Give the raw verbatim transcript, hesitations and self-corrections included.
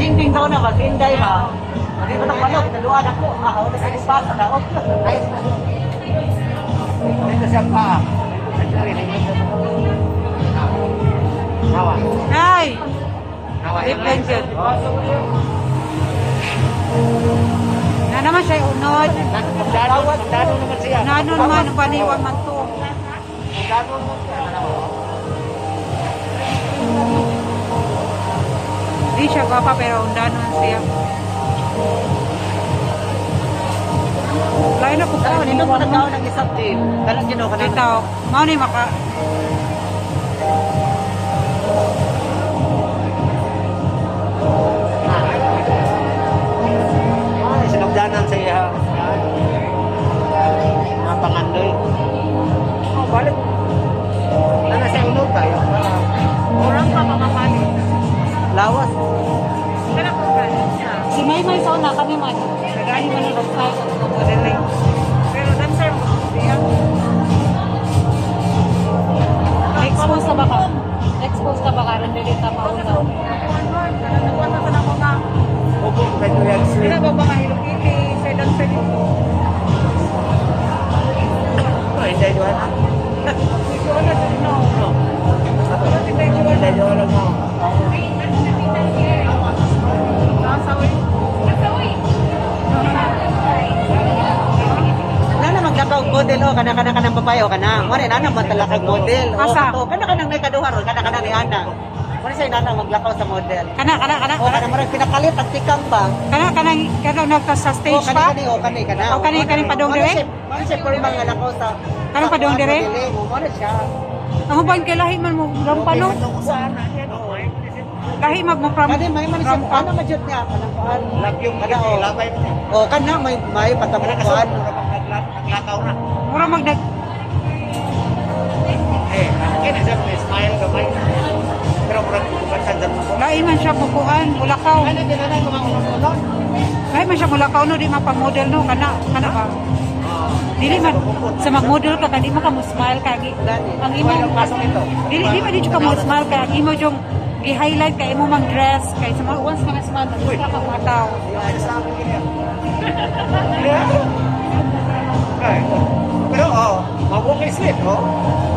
Jing-jing daw na, mag-inday ba? Hindi mo nang manok, naluan ako. Ako na sa ispas, naok. Ito siya pa. Nawa. Nay! Nawa. Depend yun. Na naman siya unod. Magdano, magdano naman siya. Nano naman, ang paniwan man to. Magdano naman siya. Di siya gwapa pero undanon siya. Lain na po Pero po. nindot mo nagkaon ng isang team. Dalang ginawa ka na. Ito, mau ni maka... Ay, sinugdanan sa iya. Mga pangandoy. Oh, balik. Nana siya unod tayo. Orang pa mamamali. Lawas. Si May May sa una kami man. Nagani man ang style ng modeling. Pero dancer mo siya. Expose ka ba ka? Expose ka ba ka? Randali ta maulaw. Nagwanta ka na mga... Opo, medyo yan sweet. Hindi ba ba kahilok-ili? Sa dancer dito? Oh, hindi doon na. Ito na din no. Hindi doon lang ako. Nana maglakaw model o kana kana kanang babae o kana. Mone nana matalakag model. O Asa? kato kana kanang may kaduhar o kana kana ni ana. Mone say nana maglakaw sa model. Kana, kana, kana. O kana marag pinakalit ang tikang ba? Kana, kana, kana nagta sa O stage kani pa? kani o kani kana. O, kani, kani pa doon dire? Mone say pwede mga lakaw sa. Kani pa doon dire? Mone siya. Ang ba kay lahi man mo rampa no? Lahi mag mo from Kani may man siya rampa. ano majud niya kanang kuan. Labyong kada o labay. O kana may may patamukuan. Naglakaw na. Mura magdag Eh, kaya siya may smile gamay. Pero murag kubansan dyan mo. lahi man siya pukuan, mulakaw. Ano din na lang mga ulo-ulo? Lahi man siya mulakaw no, di mapamodel no, kana, kana ba? Dili man sa mag-model ka kadi mo ka mo smile ka gi. Ang imo pasok ito. dili di man di ka mo smile ka ang imo jong i-highlight ka imo mang dress kay sa mga once ka na smile ka ka mataw. Ay, sa akin ganyan. Pero oh, mabukay sweet, oh.